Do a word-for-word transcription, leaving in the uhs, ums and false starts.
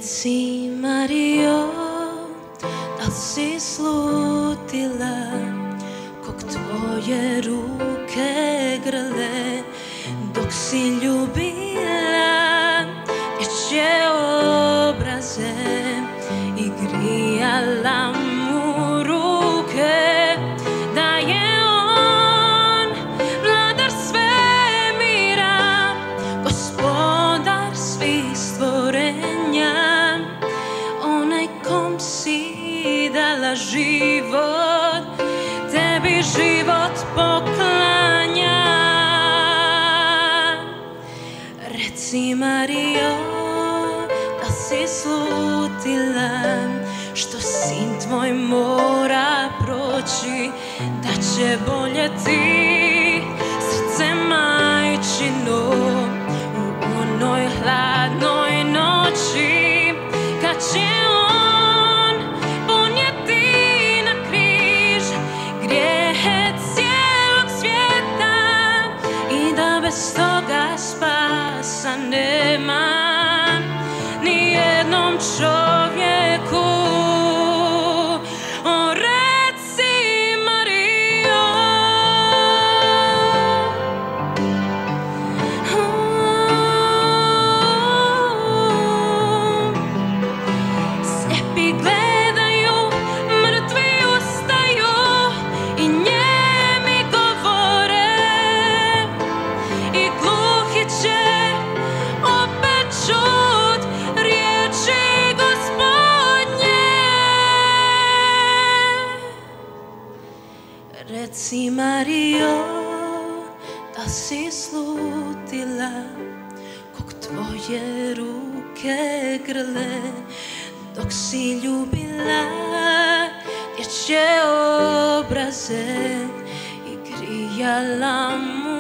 Reci, Marijo, da si slutila kog tvoje ruke grle dok si ljubila dječje obraze i grijala mu ruke, da je on vladar svemira, gospodar svih stvorenja, onaj kom si dala život, tebi život poklanja. Reci, Marijo, da si slutila što sin tvoj mora proći, da će boljeti srce majčino u onoj hladnoj noći, kad će on ponijeti na križ grijehe cijelog svijeta i da bez toga spasa nema ni jednom čovjeku. O, reci, Marijo, slijepi gledaju, mrtvi ustaju i njemi govore, i gluhi će opet čut riječi Gospodnje. Reci, Marijo, da si slutila kog tvoje ruke grle dok si ljubila dječje obraze i grijala mu